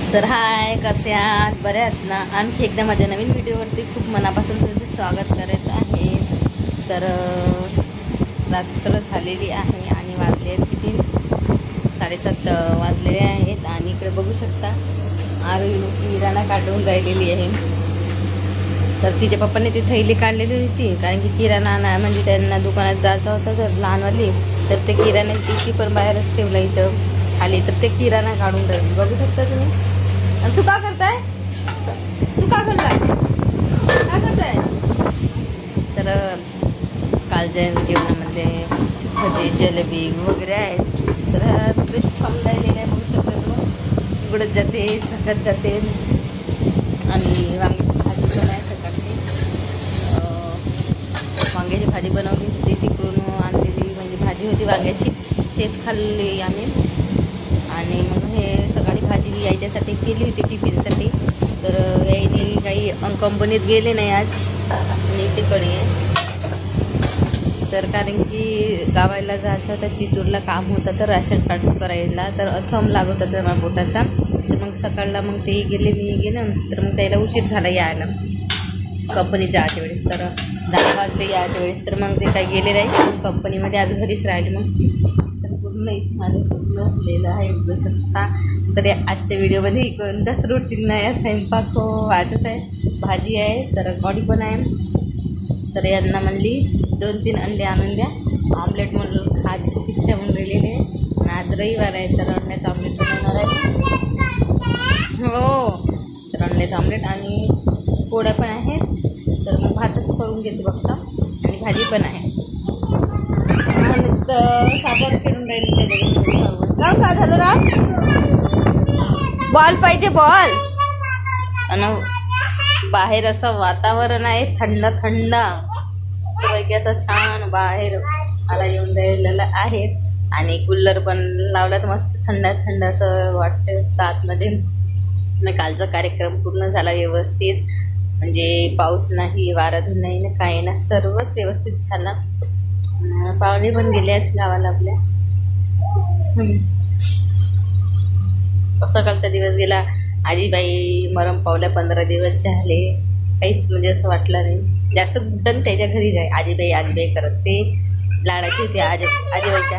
तर हाय, कसे आहात? बरे आहात ना? आणखी एकदा माझ्या नवीन व्हिडिओवरती खूप मनापासून तुमचे स्वागत करत आहे. तर रात्र झालेली आहे आणि वाजले आहेत किती? 7:30 वाजलेले आहेत. आणि इकडे बघू शकता आरू किराणा काढून राहिलेली आहे. तर तिच्या पप्पांनी ती थैली काढलेली होती, कारण की किराणा आणा म्हणजे त्यांना दुकानात जायचं होतं. तर लहानवाली तर ते किराणा तिची पण बाहेरच ठेवलं इथं खाली. तर ते किराणा काढून राहिली, बघू शकता तुम्ही. आणि तू का करताय? तू का करताय? काय करताय? तर कालच्या जेवणामध्ये भजी, जलेबी वगैरे आहेत. तर तेच खाऊन राहिलेलं आहे, बघू शकता तुम्ही. उघडत जाते, सकत जाते. आणि वांग्याची भाजी पण आहे सकाळची. वांग्याची भाजी बनवली होती, तिकडून आणलेली म्हणजे भाजी होती वांग्याची, तेच खाल्ली आम्ही. आणि मग हे सकाळी भाजी यायच्यासाठी केली होती टिफिनसाठी. तर यायने काही कंपनीत गेले नाही आज आणि तिकडे आहे. तर कारण की गावाला जायचं होतं, चितूरला काम होतं, तर राशन कार्ड करायला तर थंब लागत होता माझ्या पोटाचा. तर मग सकाळला मग ते गेले, मी गेलं. तर मग त्याला उशीर झाला यायला कंपनीत जायच्या वेळेस. तर 10 वाजले यायच्या वेळेस. तर मग ते काही गेले नाही कंपनीमध्ये, आज घरीच राहिले. मग पूर्ण माझं पूर्ण झालेलं आहे, बघू शकता. तर आजच्या व्हिडिओमध्ये कोणताच रुटीन नाही आहे, स्वयंपाक व्हायचंच आहे. भाजी आहे, तर कढी पण आहे. तर यांना म्हणली 2-3 अंडे आणून द्या, ऑमलेट म्हणून खायची खूप इच्छा म्हणून राहिलेली आहे. आणि आज रविवार आहे, तर अंड्याचं ऑमलेट बनवणार आहे. हो, तर अंड्याचं ऑमलेट आणि पोळ्या पण आहेत. तर मग भातच करून घेतो बघता, आणि भाजी पण आहे. तर साबण फिरून राहिली त्याच्या. का झालं राम? बॉल पाहिजे, बॉल. आणि बाहेर असं वातावरण आहे थंड थंड पैकी, असं छान बाहेर मला येऊन राहिलेलं आहे. आणि कूलर पण लावला तर मस्त थंड थंड असं वाटतं आतमध्ये. कालचा कार्यक्रम पूर्ण झाला व्यवस्थित, म्हणजे पाऊस नाही, वाराधून नाही ना, काही ना, सर्वच व्यवस्थित झाला. पाहुणे पण गेले आहेत गावाला आपल्या. कसा कालचा दिवस गेला. आजीबाई मरम पावल्या, 15 दिवस झाले. काहीच म्हणजे असं वाटलं नाही. जास्त गुड्डन त्याच्या घरी जाय, आजीबाई करत ते लाडाची होती आजीबाईच्या.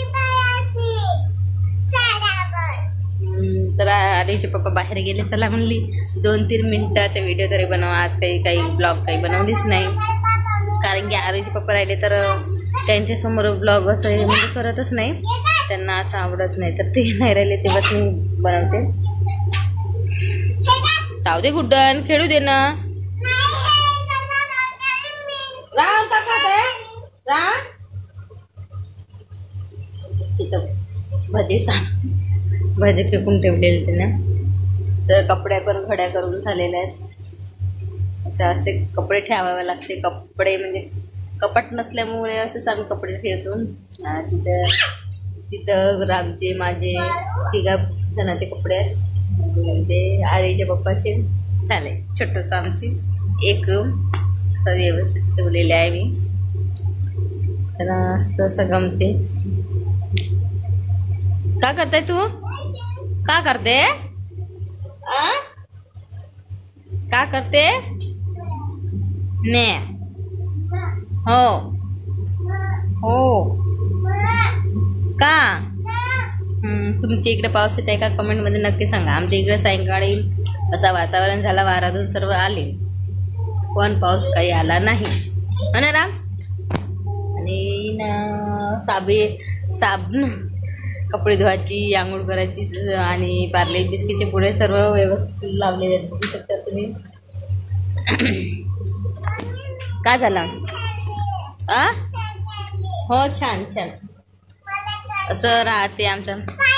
तर आरीचे पप्पा बाहेर गेले, चला म्हणली 2-3 मिनिटाचा व्हिडिओ तरी बनवा आज. काही ब्लॉग काही बनवलीच नाही, कारण की आरीचे पप्पा राहिले तर त्यांच्यासमोर ब्लॉग असं म्हणजे करतच नाही, त्यांना असं आवडत नाही. तर ते नाही राहिले तेव्हाच मी बनवते. जाऊ दे गुड्डन, खेळू दे ना. राम का खाताय? राम तिथं भजी फेकून ठेवलेले त्यानं. तर कपड्या पण घड्या करून झालेल्या आहेत. अशा असे कपडे ठेवावे लागते. कपडे म्हणजे कपाट नसल्यामुळे असेच आम्ही कपडे ठेवतो. तिथं रामचे, माझे 3 जणांचे कपडे आहेत. ते आरीच्या पप्पाचे झाले. छोटंसं आमची एक रूम असं व्यवस्थित ठेवलेले आहे मी. तर मस्त असं गमते. का करताय तू? का करते? का करते? ने हो हो का? तुमच्या इकडे पाऊस येत आहे का? कमेंटमध्ये नक्की सांगा. आमच्या इकडे सायंकाळी असं वातावरण झालं, वारातून सर्व आले, पण पाऊस काही आला नाही. हो ना राम? आणि ना साबण, कपडे धुवायची, आंघोळ करायची, आणि पार्ले बिस्किटचे पुढे सर्व व्यवस्थित लावलेले आहेत, बघू शकता तुम्ही. काय झालं? हो, छान छान असं राहते आमचं.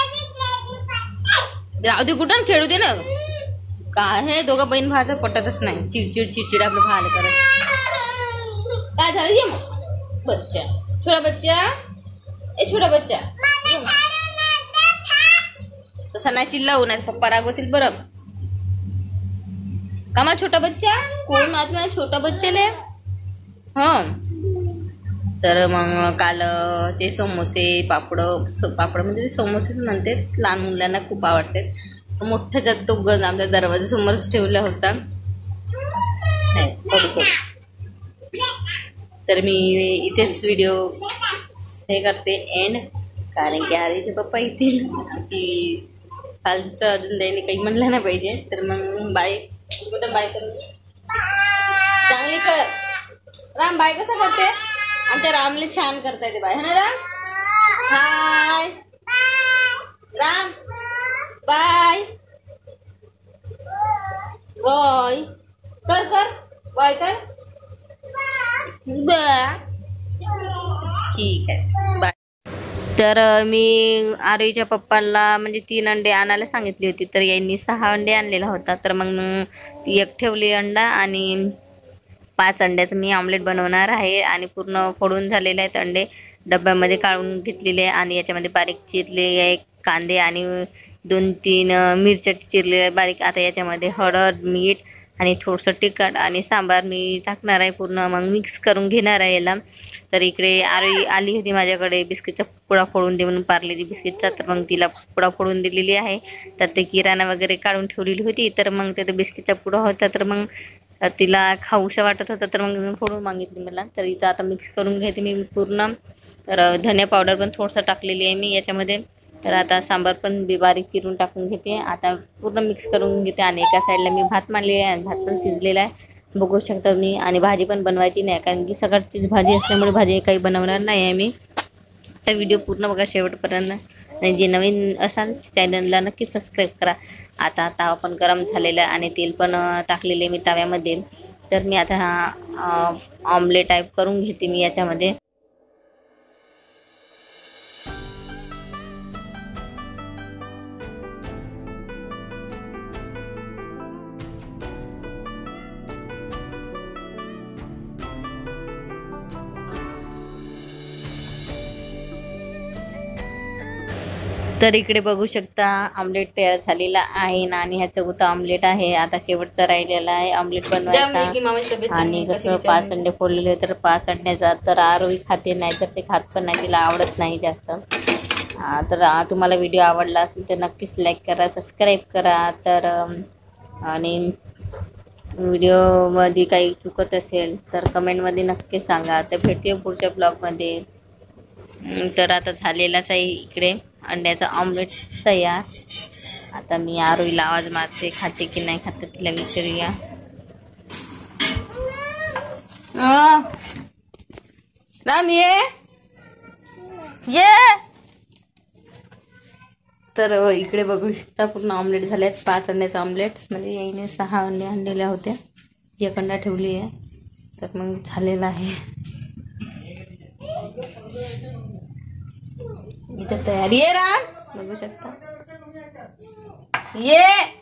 जाऊ दे कुठं, खेळू दे ना. काय हे दोघं बहीण भावाचं पटतच नाही, चिडचिड आपलं भावाला करत. काय झालं? ये मग बच्चा, छोटा बच्चा तसा नाही चिल्लावू, नाही पप्पा रागवतील बरं का. मग छोटा बच्चा कोण आज माझ्या छोटा बच्चाले? हो. तर मग काल ते समोसे पापड म्हणजे समोसेच म्हणते, लहान मुलांना खूप आवडतात. मोठा जात तो गण आमच्या दरवाजासमोरच ठेवला होता. तर मी इथेच व्हिडिओ हे करते एंड, कारण की आरीचे पप्पा येतील की कालचं अजून त्याने काही म्हणलं नाही पाहिजे. तर मग बाय कुठं बाय करू चांगली कर. राम बाय कसं करते? आमच्या रामले छान करता येते बाय, है ना Ram? Hi Ram bye bye कर कर बाय कर बाय. ठीक आहे बाय. तर मी आरोहीच्या पप्पांना म्हणजे 3 अंडे आणायला सांगितली होती, तर यांनी 6 अंडे आणलेला होता. तर मग एक ठेवली अंडा आणि 5 अंड्याचं मी ऑमलेट बनवणार आहे. आणि पूर्ण फोडून झालेले आहेत अंडे, डब्यामध्ये काढून घेतलेले आहे. आणि याच्यामध्ये बारीक चिरले कांदे आणि 2-3 मिरच्या चिरलेल्या बारीक. आता याच्यामध्ये हळद, मीठ आणि थोडंसं तिखट आणि सांबार मी टाकणार आहे. पूर्ण मग मिक्स करून घेणार आहे याला. तर इकडे आली होती माझ्याकडे बिस्किटचा पुडा फोडून दे म्हणून, पार्लेजी बिस्किटचा. तर मग तिला पुडा फोडून दिलेली आहे. तर ते किराणा वगैरे काढून ठेवलेली होती. तर मग ते बिस्किटचा पुडा होता, तर मग तिला खाऊशा वाटत होता, तर मग फोडून मागितली मला. तर इथं आता मिक्स करून घेते मी पूर्ण. तर धनिया पावडर पण थोडंसं टाकलेली आहे मी याच्यामध्ये. तर आता सांबार पण बारीक चिरून टाकून घेते. आता पूर्ण मिक्स करून घेते. आणि एका साईडला मी भात मांडलेला आहे, भात पण शिजलेला आहे बघू शकता मी. आणि भाजी पण बनवायची नाही, कारण की सकाळचीच भाजी असल्यामुळे भाजी काही बनवणार नाही आहे मी. तर व्हिडिओ पूर्ण बघा शेवटपर्यंत. आणि जे नवीन असाल चॅनलला नक्की सबस्क्राईब करा. आता तवा पण गरम झालेला आहे आणि तेल पण टाकलेले मी तव्यामध्ये. तर मी आता हा ऑमलेट टाईप करून घेते मी याच्यामध्ये. तर इकडे बघू शकता ऑमलेट तयार झालेला आहे ना. आणि ह्याचं चौथा ऑमलेट आहे. आता शेवटचा राहिलेला आहे ऑमलेट बनवायचा. आणि कसं 5 अंडे फोडलेले, तर 5 अंड्याचा तर आरोही खाते, नाही तर ते खात पण नाही, तिला आवडत नाही जास्त. तर तुम्हाला व्हिडिओ आवडला असेल तर नक्कीच लाईक करा, सबस्क्राईब करा. तर आणि व्हिडिओमध्ये काही चुकत असेल तर कमेंटमध्ये नक्कीच सांगा. तर भेटूया पुढच्या ब्लॉगमध्ये. तर आता झालेलाच आहे इकडे अंड्याचा ऑमलेट तयार. आता मी आरोहीला आवाज मारते, खाते की नाही खाते तिला विचारूया. राम ये. तर इकडे बघू शकता पूर्ण ऑमलेट झाले आहेत. 5 अंड्याचा ऑमलेट, म्हणजे याने 6 अंडे आणलेल्या होत्या, 1 अंडा ठेवली आहे. तर मग झालेला आहे इथं तयारी आहे. राम बघू शकता ये.